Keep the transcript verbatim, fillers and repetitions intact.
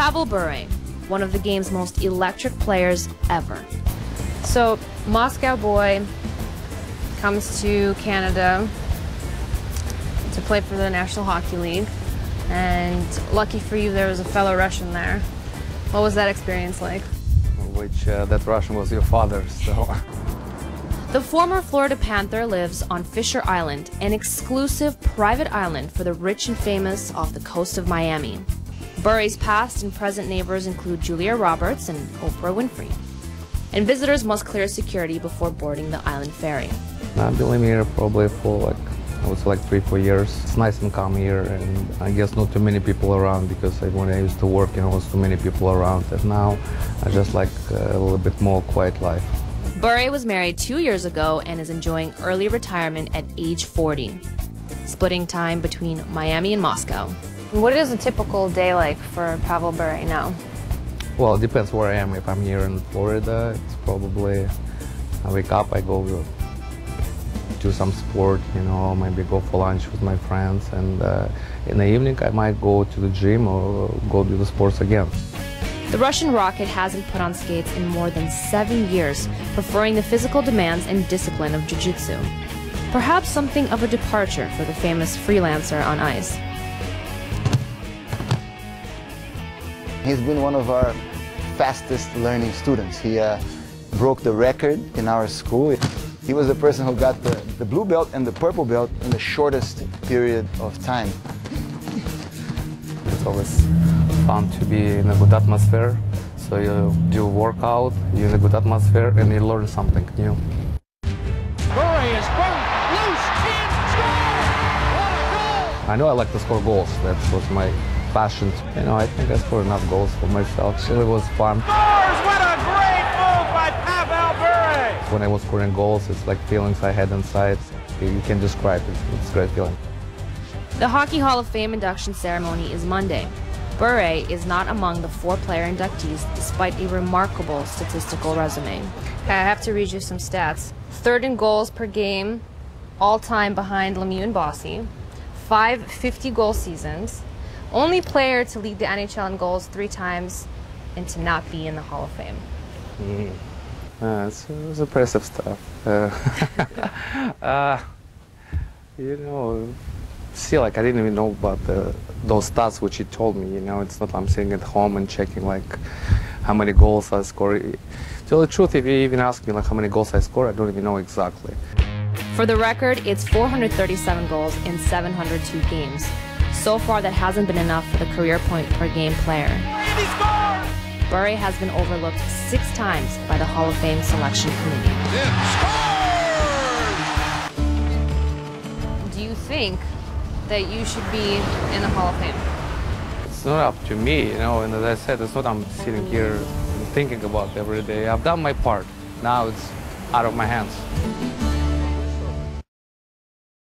Pavel Bure, one of the game's most electric players ever. So, Moscow boy comes to Canada to play for the National Hockey League, and lucky for you, there was a fellow Russian there. What was that experience like? Which, uh, that Russian was your father, so... The former Florida Panther lives on Fisher Island, an exclusive private island for the rich and famous off the coast of Miami. Bure's past and present neighbors include Julia Roberts and Oprah Winfrey. And visitors must clear security before boarding the island ferry. I've been living here probably for like, I would say like three, four years. It's nice and calm here, and I guess not too many people around, because when I used to work, you know, there was too many people around. And now I just like a little bit more quiet life. Bure was married two years ago and is enjoying early retirement at age forty, splitting time between Miami and Moscow. What is a typical day like for Pavel Bure now? Well, it depends where I am. If I'm here in Florida, it's probably, I wake up, I go do some sport, you know, maybe go for lunch with my friends, and uh, in the evening I might go to the gym or go do the sports again. The Russian rocket hasn't put on skates in more than seven years, preferring the physical demands and discipline of jiu-jitsu. Perhaps something of a departure for the famous freelancer on ice. He's been one of our fastest learning students. He uh, broke the record in our school. He was the person who got the, the blue belt and the purple belt in the shortest period of time. It's always fun to be in a good atmosphere. So you do workout, you're in a good atmosphere, and you learn something new. Bure is boom, loose, and score! What a goal! I know I like to score goals. That was my passion. You know, I think I scored enough goals for myself. So it was fun. Scores! What a great move by Pavel Bure! When I was scoring goals, it's like feelings I had inside. You can't describe it. It's a great feeling. The Hockey Hall of Fame induction ceremony is Monday. Bure is not among the four-player inductees, despite a remarkable statistical resume. Okay, I have to read you some stats. Third in goals per game, all-time behind Lemieux and Bossy. Five fifty-goal seasons. Only player to lead the N H L in goals three times and to not be in the Hall of Fame. Mm. Uh, it's, it's impressive stuff. Uh, uh, you know, see, like I didn't even know about the, those stats which he told me. You know, it's not I'm sitting at home and checking like how many goals I score. To tell the truth, if you even ask me like how many goals I score, I don't even know exactly. For the record, it's four hundred thirty-seven goals in seven hundred two games. So far, that hasn't been enough for the career point per game player. Bure has been overlooked six times by the Hall of Fame selection committee. Do you think that you should be in the Hall of Fame? It's not up to me, you know, and as I said, it's not I'm sitting here and thinking about every day. I've done my part. Now it's out of my hands.